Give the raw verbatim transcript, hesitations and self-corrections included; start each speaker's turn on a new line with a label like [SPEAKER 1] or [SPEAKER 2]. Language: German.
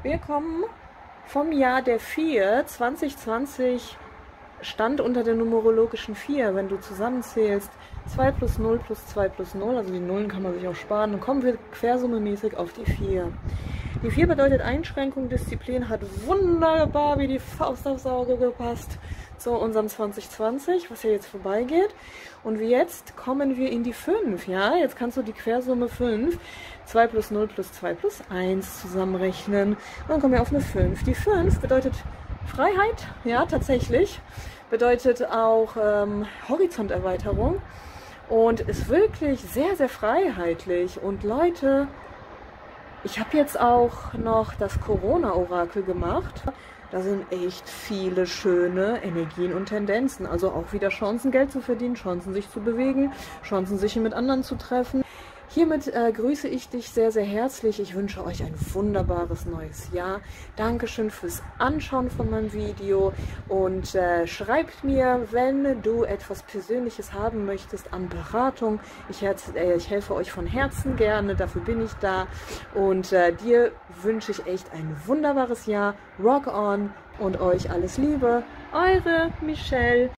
[SPEAKER 1] Wir kommen vom Jahr der vier. zwanzig zwanzig stand unter der numerologischen vier. Wenn du zusammenzählst, zwei plus null plus zwei plus null, also die Nullen kann man sich auch sparen, dann kommen wir quersummemäßig auf die vier. Die vier bedeutet Einschränkung, Disziplin, hat wunderbar wie die Faust aufs Auge gepasst zu unserem zwanzig zwanzig, was ja jetzt vorbeigeht. Und jetzt kommen wir in die fünf, ja? Jetzt kannst du die Quersumme fünf, zwei plus null plus zwei plus eins zusammenrechnen. Und dann kommen wir auf eine fünf. Die fünf bedeutet Freiheit, ja, tatsächlich. Bedeutet auch ähm, Horizonterweiterung und ist wirklich sehr, sehr freiheitlich. Und Leute, ich habe jetzt auch noch das Corona-Orakel gemacht. Da sind echt viele schöne Energien und Tendenzen. Also auch wieder Chancen, Geld zu verdienen, Chancen, sich zu bewegen, Chancen, sich mit anderen zu treffen. Hiermit äh, grüße ich dich sehr, sehr herzlich. Ich wünsche euch ein wunderbares neues Jahr. Dankeschön fürs Anschauen von meinem Video und äh, schreibt mir, wenn du etwas Persönliches haben möchtest an Beratung. Ich, herz, äh, ich helfe euch von Herzen gerne, dafür bin ich da. Und äh, dir wünsche ich echt ein wunderbares Jahr. Rock on und euch alles Liebe. Eure Michelle.